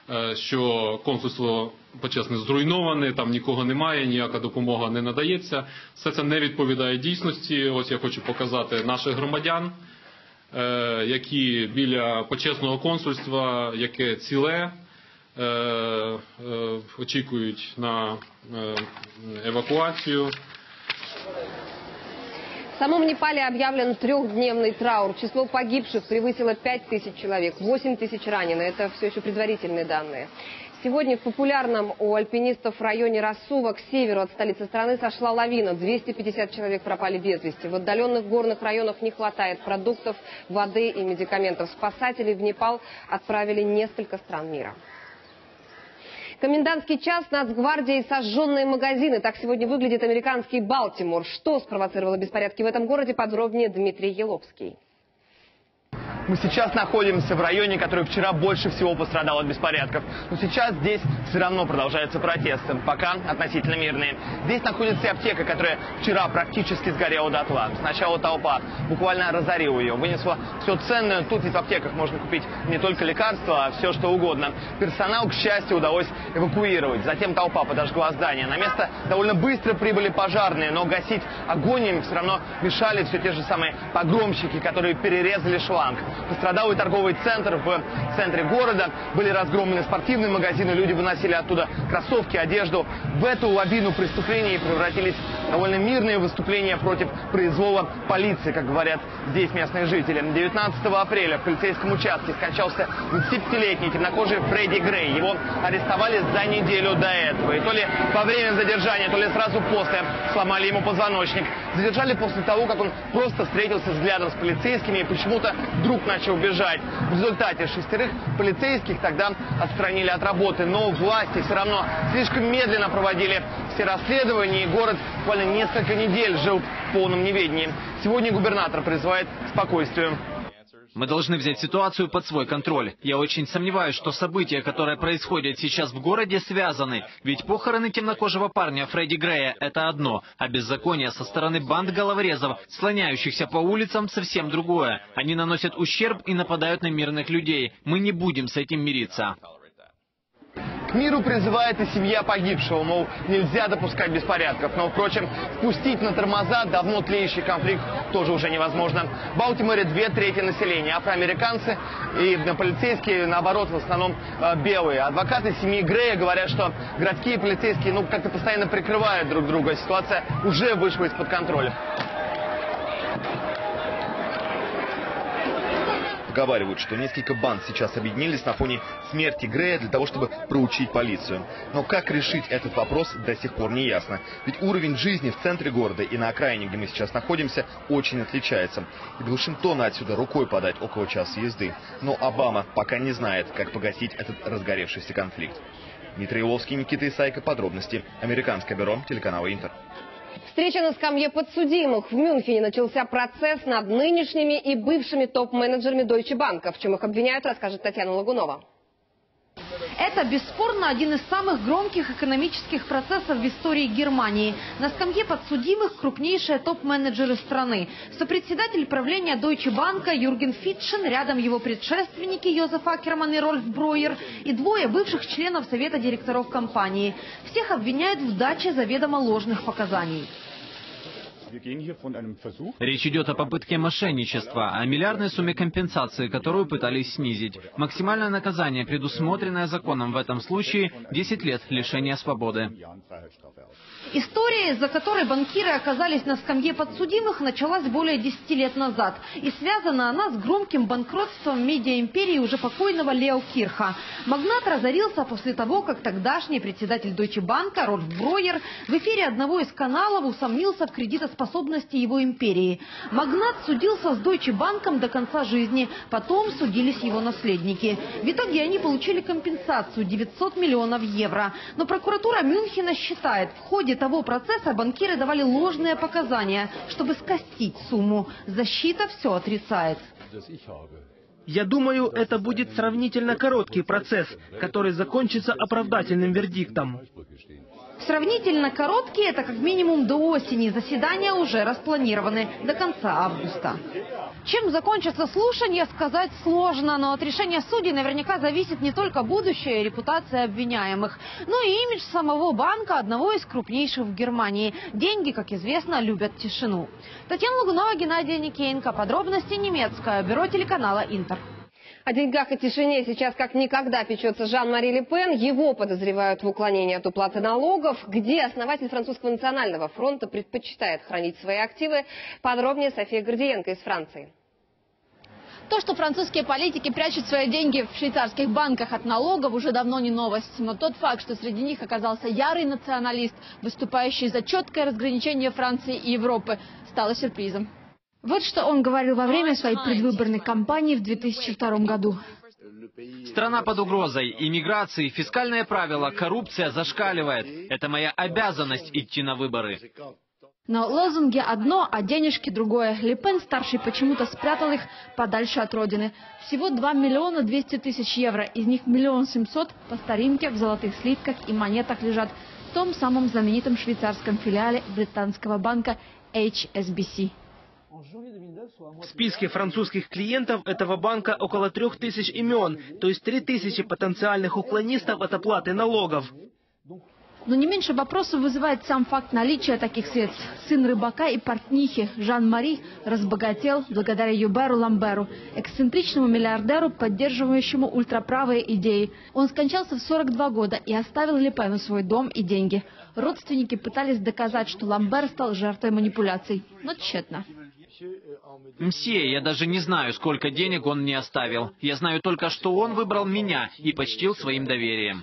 що консульство почесне зруйноване, там нікого немає, ніяка допомога не надається. Все це не відповідає дійсності. Ось я хочу показати наших громадян, які біля почесного консульства, яке ціле, очікують на евакуацию. В самом Непале объявлен 3-дневный траур. Число погибших превысило 5000 человек, 8000 ранены. Это все еще предварительные данные. Сегодня в популярном у альпинистов районе Расува к северу от столицы страны сошла лавина. 250 человек пропали без вести. В отдаленных горных районах не хватает продуктов, воды и медикаментов. Спасателей в Непал отправили несколько стран мира. Комендантский час, Нацгвардии, сожженные магазины. Так сегодня выглядит американский Балтимор. Что спровоцировало беспорядки в этом городе? Подробнее Дмитрий Еловский. Мы сейчас находимся в районе, который вчера больше всего пострадал от беспорядков. Но сейчас здесь все равно продолжаются протесты, пока относительно мирные. Здесь находится и аптека, которая вчера практически сгорела дотла. Сначала толпа буквально разорила ее, вынесла все ценное. Тут ведь в аптеках можно купить не только лекарства, а все что угодно. Персонал, к счастью, удалось эвакуировать. Затем толпа подожгла здание. На место довольно быстро прибыли пожарные, но гасить огонь им все равно мешали все те же самые погромщики, которые перерезали шланг. Пострадал и торговый центр в центре города. Были разгромлены спортивные магазины, люди выносили оттуда кроссовки, одежду. В эту лавину преступлений превратились довольно мирные выступления против произвола полиции, как говорят здесь местные жители. 19 апреля в полицейском участке скончался 25-летний темнокожий Фредди Грей. Его арестовали за неделю до этого. И то ли во время задержания, то ли сразу после сломали ему позвоночник. Задержали после того, как он просто встретился взглядом с полицейскими и почему-то вдруг начал бежать. В результате 6 полицейских тогда отстранили от работы. Но власти все равно слишком медленно проводили все расследования, и город буквально несколько недель жил в полном неведении. Сегодня губернатор призывает к спокойствию. Мы должны взять ситуацию под свой контроль. Я очень сомневаюсь, что события, которые происходят сейчас в городе, связаны. Ведь похороны темнокожего парня Фредди Грея – это одно, а беззаконие со стороны банд головорезов, слоняющихся по улицам, совсем другое. Они наносят ущерб и нападают на мирных людей. Мы не будем с этим мириться. К миру призывает и семья погибшего, мол, нельзя допускать беспорядков. Но, впрочем, спустить на тормоза давно тлеющий конфликт тоже уже невозможно. В Балтиморе 2/3 населения афроамериканцы, и полицейские, наоборот, в основном белые. Адвокаты семьи Грея говорят, что городские полицейские как-то постоянно прикрывают друг друга. Ситуация уже вышла из-под контроля. Поговаривают, что несколько банд сейчас объединились на фоне смерти Грея для того, чтобы проучить полицию. Но как решить этот вопрос, до сих пор не ясно. Ведь уровень жизни в центре города и на окраине, где мы сейчас находимся, очень отличается. И до Вашингтона отсюда рукой подать около часа езды. Но Обама пока не знает, как погасить этот разгоревшийся конфликт. Дмитрий Иловский, Никита Исайко. Подробности. Американское бюро телеканала Интер. Встреча на скамье подсудимых. В Мюнхене начался процесс над нынешними и бывшими топ-менеджерами Deutsche Bank. В чем их обвиняют, расскажет Татьяна Лагунова. Это, бесспорно, один из самых громких экономических процессов в истории Германии. На скамье подсудимых крупнейшие топ-менеджеры страны. Сопредседатель правления Deutsche Bank Юрген Фитшен, рядом его предшественники Йозеф Акерман и Рольф Броер, и 2 бывших членов Совета директоров компании. Всех обвиняют в даче заведомо ложных показаний. Речь идет о попытке мошенничества, о миллиардной сумме компенсации, которую пытались снизить. Максимальное наказание, предусмотренное законом в этом случае, 10 лет лишения свободы. История, из-за которой банкиры оказались на скамье подсудимых, началась более 10 лет назад. И связана она с громким банкротством медиаимперии уже покойного Лео Кирха. Магнат разорился после того, как тогдашний председатель Deutsche Bank Рольф Броер в эфире одного из каналов усомнился в кредитоспособности его империи. Магнат судился с Deutsche Bank до конца жизни, потом судились его наследники. В итоге они получили компенсацию 900 миллионов евро. Но прокуратура Мюнхена считает, в ходе того процесса банкиры давали ложные показания, чтобы скостить сумму. Защита все отрицает. Я думаю, это будет сравнительно короткий процесс, который закончится оправдательным вердиктом. Сравнительно короткие – это как минимум до осени. Заседания уже распланированы до конца августа. Чем закончатся слушания, сказать сложно, но от решения судей наверняка зависит не только будущее и репутация обвиняемых, но и имидж самого банка, одного из крупнейших в Германии. Деньги, как известно, любят тишину. Татьяна Лагунова, Геннадий Никеенко. Подробности немецкое бюро телеканала Интер. О деньгах и тишине сейчас как никогда печется Жан-Мари Ле Пен. Его подозревают в уклонении от уплаты налогов. Где основатель Французского национального фронта предпочитает хранить свои активы? Подробнее София Гордиенко из Франции. То, что французские политики прячут свои деньги в швейцарских банках от налогов, уже давно не новость. Но тот факт, что среди них оказался ярый националист, выступающий за четкое разграничение Франции и Европы, стало сюрпризом. Вот что он говорил во время своей предвыборной кампании в 2002 году. Страна под угрозой, иммиграции, фискальные правила, коррупция зашкаливает. Это моя обязанность идти на выборы. Но лозунги одно, а денежки другое. Ле Пен старший почему-то спрятал их подальше от родины. Всего 2 миллиона 200 тысяч евро. Из них 1 700 000 по старинке в золотых слитках и монетах лежат в том самом знаменитом швейцарском филиале британского банка HSBC. В списке французских клиентов этого банка около 3000 имен, то есть 3000 потенциальных уклонистов от оплаты налогов. Но не меньше вопросов вызывает сам факт наличия таких средств. Сын рыбака и портнихи Жан-Мари разбогател благодаря Юберу Ламберу, эксцентричному миллиардеру, поддерживающему ультраправые идеи. Он скончался в 42 года и оставил Ле Пену свой дом и деньги. Родственники пытались доказать, что Ламбер стал жертвой манипуляций, но тщетно. Мсье, я даже не знаю, сколько денег он мне оставил. Я знаю только, что он выбрал меня и почтил своим доверием.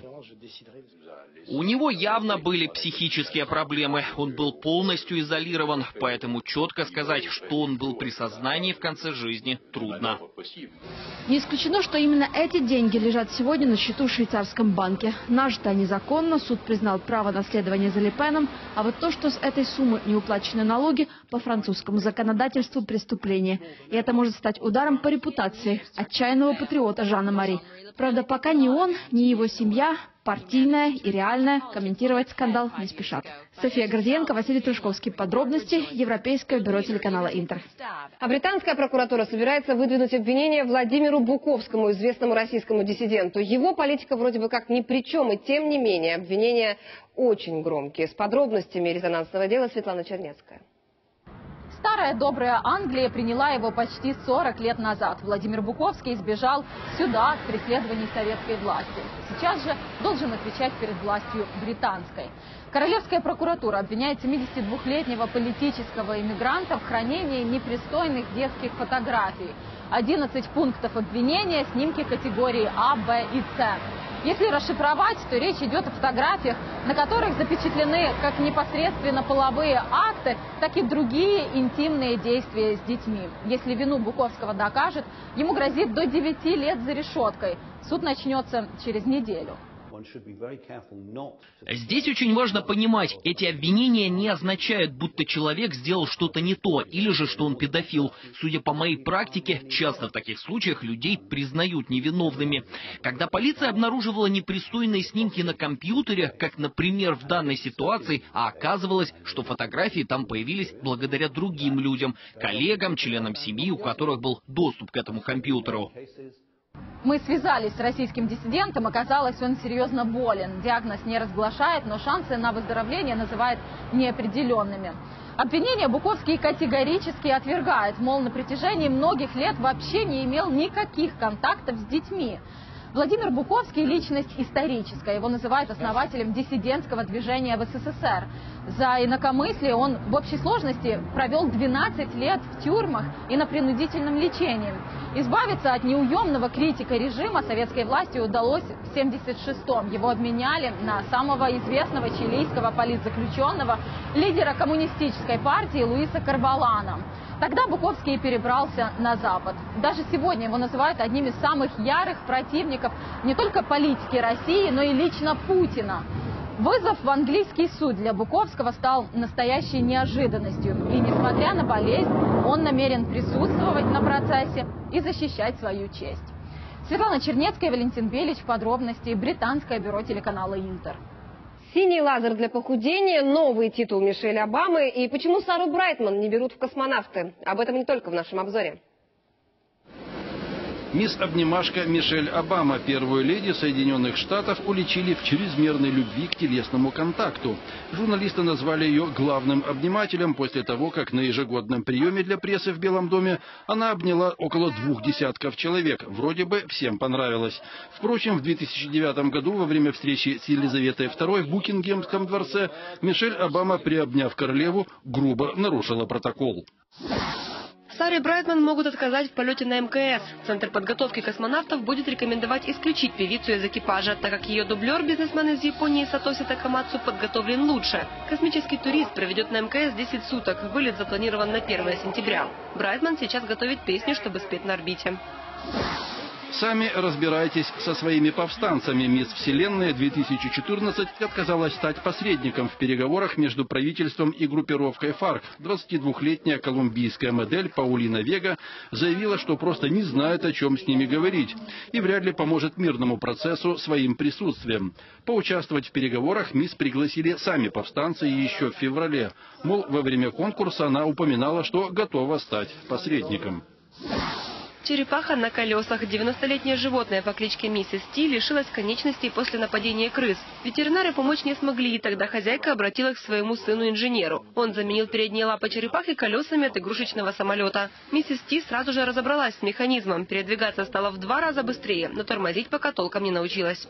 У него явно были психические проблемы. Он был полностью изолирован, поэтому четко сказать, что он был при сознании в конце жизни, трудно. Не исключено, что именно эти деньги лежат сегодня на счету в швейцарском банке. Нажито незаконно, суд признал право наследования за Ле Пеном, а вот то, что с этой суммы не уплачены налоги, по французскому законодательству преступление. И это может стать ударом по репутации отчаянного патриота Жана-Мари. Правда, пока ни он, ни его семья, партийная и реальная, комментировать скандал не спешат. София Гордиенко, Василий Трушковский. Подробности. Европейское бюро телеканала Интер. А британская прокуратура собирается выдвинуть обвинение Владимиру Буковскому, известному российскому диссиденту. Его политика вроде бы как ни при чем, и тем не менее обвинения очень громкие. С подробностями резонансного дела Светлана Чернецкая. Старая добрая Англия приняла его почти 40 лет назад. Владимир Буковский избежал сюда от преследований советской власти. Сейчас же должен отвечать перед властью британской. Королевская прокуратура обвиняет 72-летнего политического иммигранта в хранении непристойных детских фотографий. 11 пунктов обвинения, снимки категории А, Б и С. Если расшифровать, то речь идет о фотографиях, на которых запечатлены как непосредственно половые акты, так и другие интимные действия с детьми. Если вину Буковского докажет, ему грозит до 9 лет за решеткой. Суд начнется через неделю. Здесь очень важно понимать, эти обвинения не означают, будто человек сделал что-то не то, или же, что он педофил. Судя по моей практике, часто в таких случаях людей признают невиновными. Когда полиция обнаруживала непристойные снимки на компьютере, как, например, в данной ситуации, а оказывалось, что фотографии там появились благодаря другим людям, коллегам, членам семьи, у которых был доступ к этому компьютеру. Мы связались с российским диссидентом, оказалось, он серьезно болен. Диагноз не разглашает, но шансы на выздоровление называет неопределенными. Обвинение Буковский категорически отвергает, мол, на протяжении многих лет вообще не имел никаких контактов с детьми. Владимир Буковский – личность историческая. Его называют основателем диссидентского движения в СССР. За инакомыслие он в общей сложности провел 12 лет в тюрьмах и на принудительном лечении. Избавиться от неуемного критика режима советской власти удалось в 1976-м. Его обменяли на самого известного чилийского политзаключенного, лидера коммунистической партии Луиса Корвалана. Тогда Буковский перебрался на Запад. Даже сегодня его называют одним из самых ярых противников не только политики России, но и лично Путина. Вызов в английский суд для Буковского стал настоящей неожиданностью. И несмотря на болезнь, он намерен присутствовать на процессе и защищать свою честь. Светлана Чернецкая, Валентин Белич. Подробности. Британское бюро телеканала Интер. Синий лазер для похудения, новый титул Мишель Обамы и почему Сару Брайтман не берут в космонавты. Об этом не только в нашем обзоре. Мисс-обнимашка Мишель Обама, первую леди Соединенных Штатов, уличили в чрезмерной любви к телесному контакту. Журналисты назвали ее главным обнимателем после того, как на ежегодном приеме для прессы в Белом доме она обняла около 20 человек. Вроде бы всем понравилось. Впрочем, в 2009 году во время встречи с Елизаветой II в Букингемском дворце Мишель Обама, приобняв королеву, грубо нарушила протокол. Саре Брайтман могут отказать в полете на МКС. Центр подготовки космонавтов будет рекомендовать исключить певицу из экипажа, так как ее дублер, бизнесмен из Японии Сатоси Такамацу, подготовлен лучше. Космический турист проведет на МКС 10 суток. Вылет запланирован на 1 сентября. Брайтман сейчас готовит песню, чтобы спеть на орбите. Сами разбирайтесь со своими повстанцами. Мисс Вселенная 2014 отказалась стать посредником в переговорах между правительством и группировкой ФАРК. 22-летняя колумбийская модель Паулина Вега заявила, что просто не знает, о чем с ними говорить, и вряд ли поможет мирному процессу своим присутствием. Поучаствовать в переговорах мисс пригласили сами повстанцы еще в феврале. Мол, во время конкурса она упоминала, что готова стать посредником. Черепаха на колесах. 90-летнее животное по кличке Миссис Ти лишилось конечностей после нападения крыс. Ветеринары помочь не смогли, и тогда хозяйка обратилась к своему сыну-инженеру. Он заменил передние лапы черепахи колесами от игрушечного самолета. Миссис Ти сразу же разобралась с механизмом. Передвигаться стала в 2 раза быстрее, но тормозить пока толком не научилась.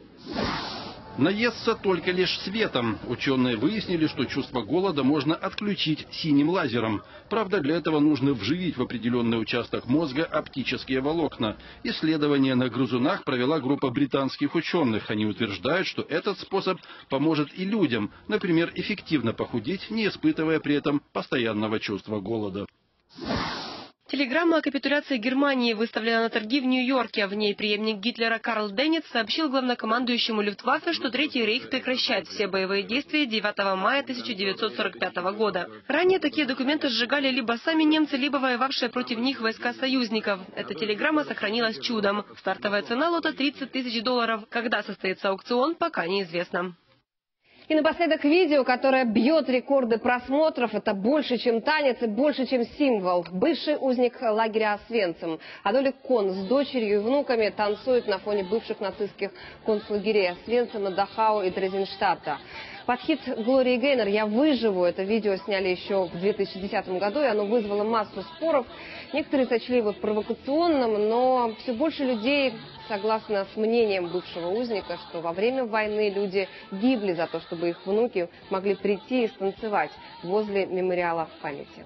Наесться только лишь светом. Ученые выяснили, что чувство голода можно отключить синим лазером. Правда, для этого нужно вживить в определенный участок мозга оптические волокна. Исследование на грызунах провела группа британских ученых. Они утверждают, что этот способ поможет и людям, например, эффективно похудеть, не испытывая при этом постоянного чувства голода. Телеграмма о капитуляции Германии выставлена на торги в Нью-Йорке. В ней преемник Гитлера Карл Деннец сообщил главнокомандующему Люфтваффе, что Третий рейх прекращает все боевые действия 9 мая 1945 года. Ранее такие документы сжигали либо сами немцы, либо воевавшие против них войска союзников. Эта телеграмма сохранилась чудом. Стартовая цена лота $30 000. Когда состоится аукцион, пока неизвестно. И напоследок видео, которое бьет рекорды просмотров. Это больше, чем танец и больше, чем символ. Бывший узник лагеря Освенцим Адольф Кон с дочерью и внуками танцует на фоне бывших нацистских концлагерей Освенцима, Дахау и Дрезенштадта. Под хит Глории Гейнер «Я выживу» это видео сняли еще в 2010 году, и оно вызвало массу споров. Некоторые сочли его провокационным, но все больше людей согласно с мнением бывшего узника, что во время войны люди гибли за то, чтобы их внуки могли прийти и станцевать возле мемориала памяти.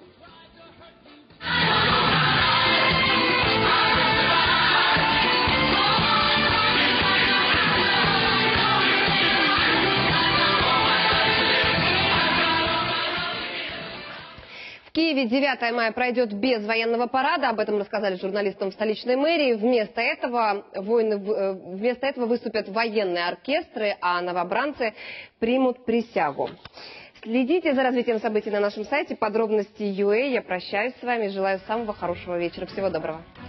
В Киеве 9 мая пройдет без военного парада. Об этом рассказали журналистам в столичной мэрии. Вместо этого выступят военные оркестры, а новобранцы примут присягу. Следите за развитием событий на нашем сайте подробности.ua. Я прощаюсь с вами. Желаю самого хорошего вечера. Всего доброго.